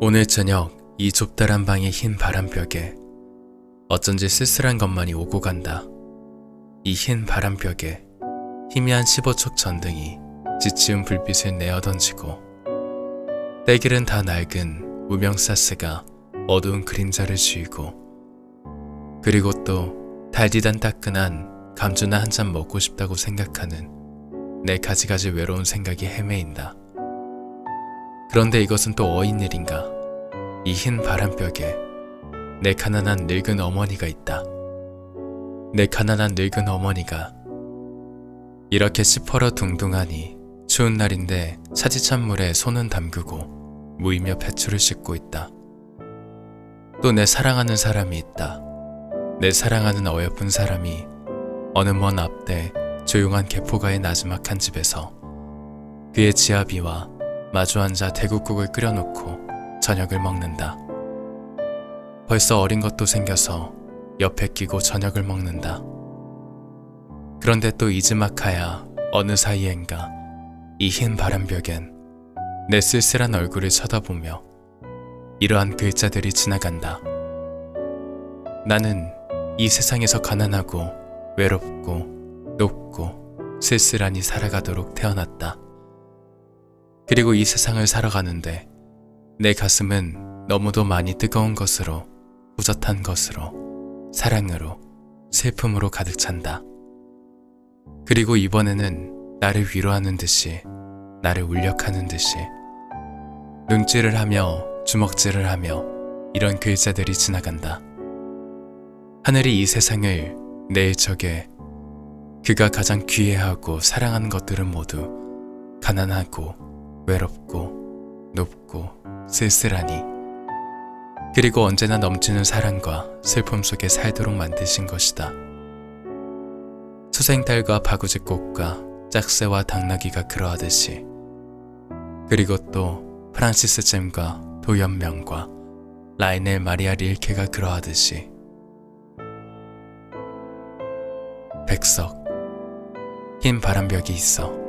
오늘 저녁 이 좁다란 방의 흰 바람벽에 어쩐지 쓸쓸한 것만이 오고 간다. 이 흰 바람벽에 희미한 15촉 전등이 지치운 불빛을 내어던지고 때길은 다 낡은 무명사스가 어두운 그림자를 쥐고 그리고 또 달디단 따끈한 감주나 한 잔 먹고 싶다고 생각하는 내 가지가지 외로운 생각이 헤매인다. 그런데 이것은 또 어인 일인가? 이 흰 바람벽에 내 가난한 늙은 어머니가 있다. 내 가난한 늙은 어머니가 이렇게 시퍼러둥둥하니 추운 날인데 차지찬물에 손은 담그고 무이며 배추를 씻고 있다. 또 내 사랑하는 사람이 있다. 내 사랑하는 어여쁜 사람이 어느 먼 앞대 조용한 개포가의 나지막한 집에서 그의 지아비와 마주 앉아 대국국을 끓여놓고 저녁을 먹는다. 벌써 어린 것도 생겨서 옆에 끼고 저녁을 먹는다. 그런데 또 이즈마카야 어느 사이엔가 이 흰 바람벽엔 내 쓸쓸한 얼굴을 쳐다보며 이러한 글자들이 지나간다. 나는 이 세상에서 가난하고 외롭고 높고 쓸쓸하니 살아가도록 태어났다. 그리고 이 세상을 살아가는데 내 가슴은 너무도 많이 뜨거운 것으로, 후젓한 것으로, 사랑으로, 슬픔으로 가득 찬다. 그리고 이번에는 나를 위로하는 듯이, 나를 울력하는 듯이 눈질을 하며 주먹질을 하며 이런 글자들이 지나간다. 하늘이 이 세상을 내일 적에 그가 가장 귀해하고 사랑하는 것들은 모두 가난하고 외롭고 높고 쓸쓸하니 그리고 언제나 넘치는 사랑과 슬픔 속에 살도록 만드신 것이다. 수생달과 바구지꽃과 짝새와 당나귀가 그러하듯이 그리고 또 프란시스 잼과 도연명과 라이넬 마리아 릴케가 그러하듯이 백석 흰 바람벽이 있어.